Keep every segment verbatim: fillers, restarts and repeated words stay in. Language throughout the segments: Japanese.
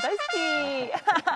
大好き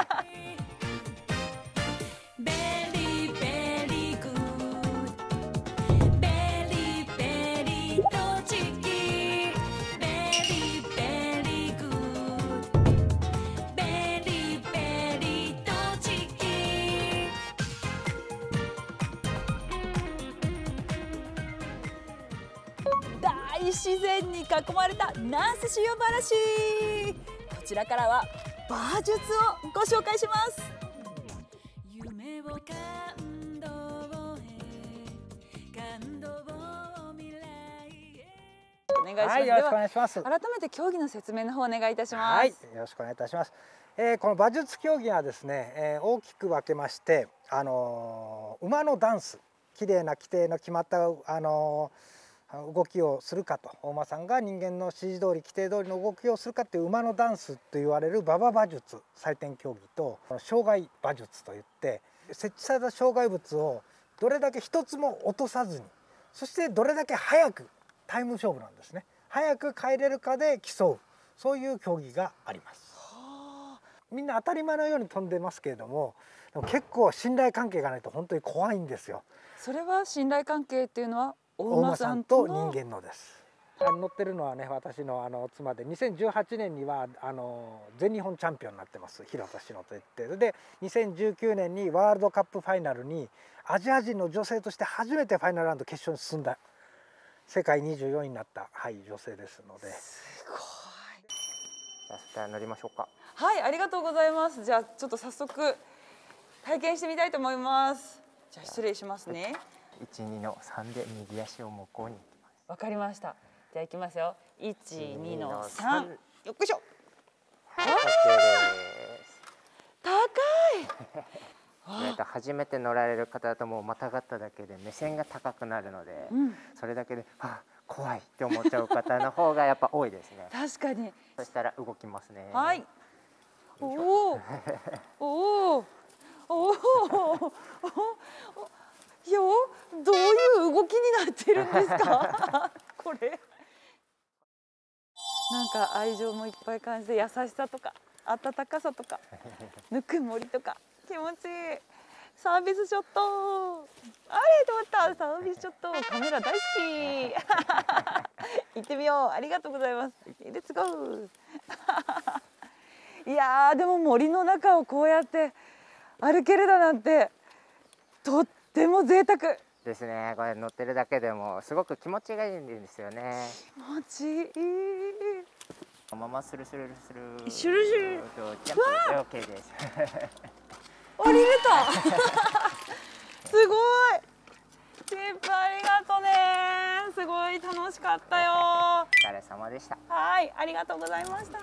大自然に囲まれた那須塩原市、こちらからは馬術をご紹介します。夢を感動へ感動を未来へお願いします。 はい、よろしくお願いします。 改めて競技の説明の方お願いいたします。 はい、よろしくお願いいたします。えー、この馬術競技はですね、えー、大きく分けまして、あのー、馬のダンス、綺麗な規定の決まった、あのー、動きをするかと、お馬さんが人間の指示通り規定通りの動きをするかという馬のダンスと言われる馬場馬術採点競技と、障害馬術といって設置された障害物をどれだけ一つも落とさずに、そしてどれだけ早く、タイム勝負なんですね、早く帰れるかで競う、そういう競技があります。みんな当たり前のように飛んでますけれども、でも結構信頼関係がないと本当に怖いんですよ。 それは信頼関係っていうのはお馬さんと人間のです。乗ってるのはね、私のあの妻で、にせんじゅうはちねんにはあの全日本チャンピオンになってます、広田志乃といって、でにせんじゅうきゅうねんにワールドカップファイナルにアジア人の女性として初めてファイナルラウンド決勝に進んだ、世界にじゅうよんいになった、はい、女性ですので。 すごい。 じゃあそれでは乗りましょうか。 はい、ありがとうございます。じゃあちょっと早速体験してみたいと思います。じゃあ失礼しますね。 いち、にのさんで右足を向こうに行きます。 わかりました。じゃあ行きますよ。いち、にのさん。よっこいしょ。 はい、オッケーです。 高い。 えっと初めて乗られる方だともうまたがっただけで目線が高くなるので、うん、それだけであ怖いって思っちゃう方の方がやっぱ多いですね。 確かに。 そしたら動きますね。 はい。おお。おお。おお。よ、どういう動きになってるんですか。これ。なんか愛情もいっぱい感じて、優しさとか温かさとかぬくもりとか気持ちいい。サービスショット。あれと思ったサービスショット。カメラ大好き。行ってみよう。ありがとうございます。レッツゴー。いやーでも森の中をこうやって歩けるだなんてとっても贅沢ですね。これ乗ってるだけでもすごく気持ちがいいんですよね。 気持ちいい。 このままスルスルスルシュルシュルジャンプ OK です。 降りれた。すごい。チップありがとうね。すごい楽しかったよ。 お疲れ様でした。 はい、ありがとうございました。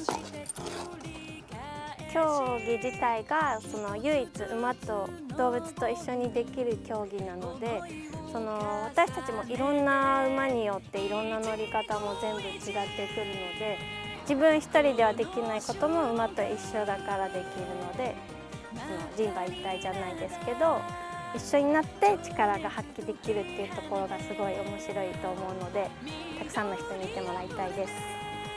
競技自体がその唯一馬と動物と一緒にできる競技なので、その私たちもいろんな馬によっていろんな乗り方も全部違ってくるので、自分一人ではできないことも馬と一緒だからできるので、その人馬一体じゃないですけど一緒になって力が発揮できるっていうところがすごい面白いと思うので、たくさんの人に見てもらいたいです。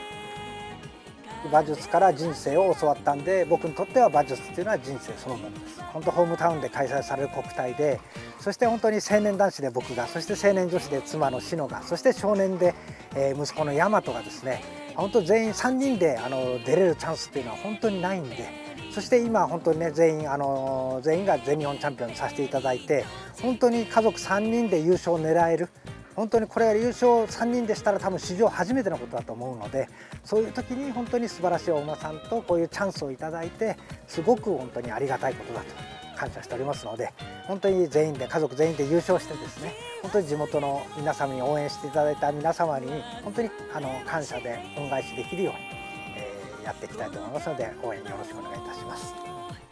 馬術から人生を教わったんで、僕にとっては馬術っていうのは人生そのものです。本当ホームタウンで開催される国体で、そして本当に青年男子で僕が、そして青年女子で妻の志乃が、そして少年で、えー、息子の大和がですね、本当全員さんにんであの出れるチャンスっていうのは本当にないんで、そして今本当にね全員あの全員が全日本チャンピオンにさせていただいて、本当に家族さんにんで優勝を狙える。本当にこれが優勝さんにんでしたら多分史上初めてのことだと思うので、そういう時に本当に素晴らしいお馬さんとこういうチャンスをいただいて、すごく本当にありがたいことだと感謝しておりますので、本当に全員で家族全員で優勝してですね、本当に地元の皆様に応援していただいた皆様に本当にあの感謝で恩返しできるように、えー、やっていきたいと思いますので、応援よろしくお願いいたします。